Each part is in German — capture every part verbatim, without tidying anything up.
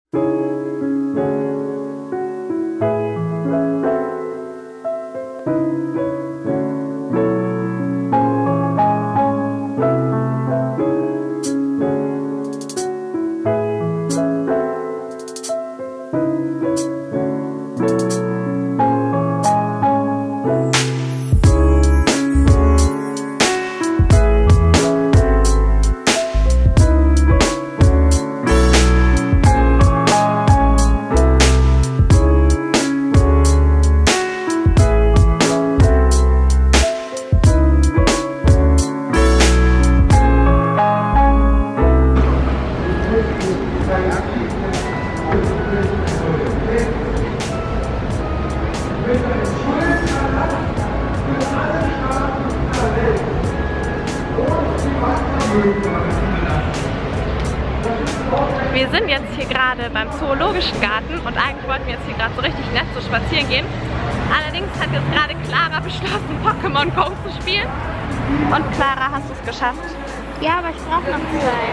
Wir sind jetzt hier gerade beim Zoologischen Garten und eigentlich wollten wir jetzt hier gerade so richtig nett so spazieren gehen. Allerdings hat jetzt gerade Clara beschlossen, Pokémon Go zu spielen. Und Clara, hast du es geschafft? Ja, aber ich brauche noch zwei.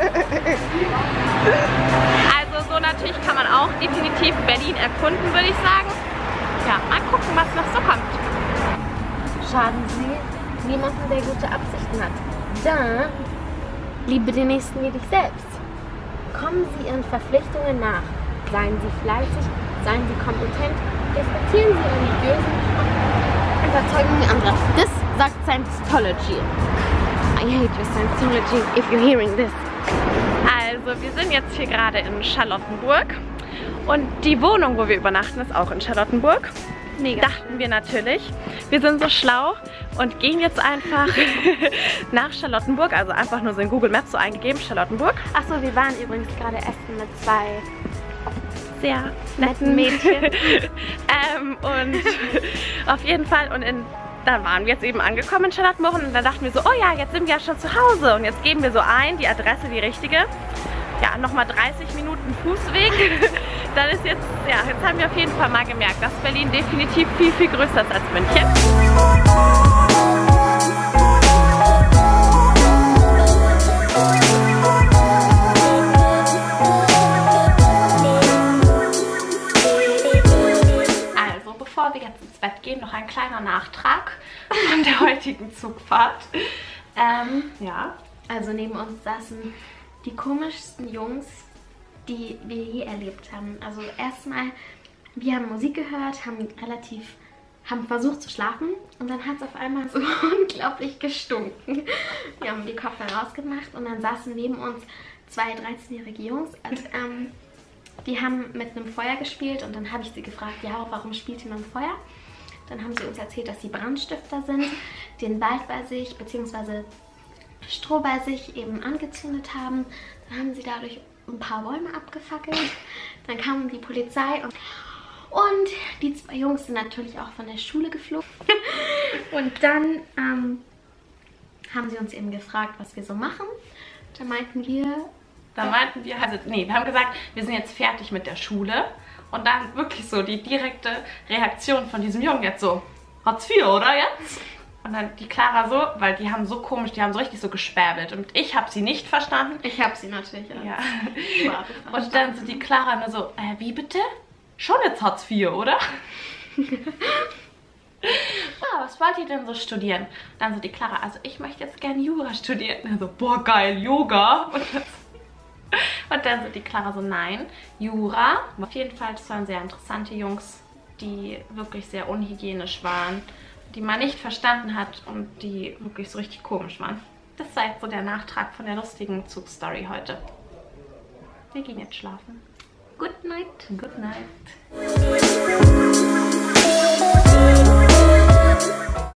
Also so natürlich kann man auch definitiv Berlin erkunden, würde ich sagen. Ja, mal gucken, was noch so kommt. Schaden Sie niemanden, der gute Absichten hat. Da, liebe den Nächsten wie dich selbst. Kommen Sie Ihren Verpflichtungen nach. Seien Sie fleißig, seien Sie kompetent, respektieren Sie religiösen und überzeugen Sie andere. Das sagt Scientology. I hate your Scientology if you're hearing this. Also wir sind jetzt hier gerade in Charlottenburg und die Wohnung, wo wir übernachten, ist auch in Charlottenburg. Mega. Dachten wir natürlich. Wir sind so schlau und gehen jetzt einfach nach Charlottenburg, also einfach nur so in Google Maps so eingegeben, Charlottenburg. Achso, wir waren übrigens gerade essen mit zwei sehr netten Mädchen. ähm, und auf jeden Fall, und in, dann waren wir jetzt eben angekommen in Charlottenburg und dann dachten wir so, oh ja, jetzt sind wir ja schon zu Hause und jetzt geben wir so ein, die Adresse, die richtige. Ja, nochmal dreißig Minuten Fußweg. Dann ist jetzt, ja, jetzt haben wir auf jeden Fall mal gemerkt, dass Berlin definitiv viel, viel größer ist als München. Also, bevor wir jetzt ins Bett gehen, noch ein kleiner Nachtrag von der heutigen Zugfahrt. Ähm, ja. Also neben uns saßen die komischsten Jungs, die wir je erlebt haben. Also erstmal, wir haben Musik gehört, haben relativ, haben versucht zu schlafen und dann hat es auf einmal so unglaublich gestunken. Wir haben die Koffer rausgemacht und dann saßen neben uns zwei dreizehnjährige Jungs und ähm, die haben mit einem Feuer gespielt und dann habe ich sie gefragt, ja, warum spielt ihr mit dem Feuer? Dann haben sie uns erzählt, dass sie Brandstifter sind, den Wald bei sich bzw. Stroh bei sich eben angezündet haben. Dann haben sie dadurch ein paar Bäume abgefackelt. Dann kam die Polizei und, und die zwei Jungs sind natürlich auch von der Schule geflogen. Und dann ähm, haben sie uns eben gefragt, was wir so machen. Da meinten wir... Da meinten wir, also nee, wir haben gesagt, wir sind jetzt fertig mit der Schule. Und dann wirklich so die direkte Reaktion von diesem Jungen jetzt so, Hartz vier, oder jetzt? Und dann die Clara so, weil die haben so komisch, die haben so richtig so gespärbelt. Und ich habe sie nicht verstanden. Ich habe sie natürlich, ja. ja. Und dann so die Clara nur so, äh, wie bitte? Schon jetzt Hartz vier, oder? Ah, was wollt ihr denn so studieren? Dann so die Clara, also ich möchte jetzt gerne Jura studieren. Und dann so, boah geil, Yoga. Und, das, und dann so die Clara so, nein, Jura. Auf jeden Fall, das waren sehr interessante Jungs, die wirklich sehr unhygienisch waren, die man nicht verstanden hat und die wirklich so richtig komisch waren. Das war jetzt so der Nachtrag von der lustigen Zugstory heute. Wir gehen jetzt schlafen. Good night. Good night.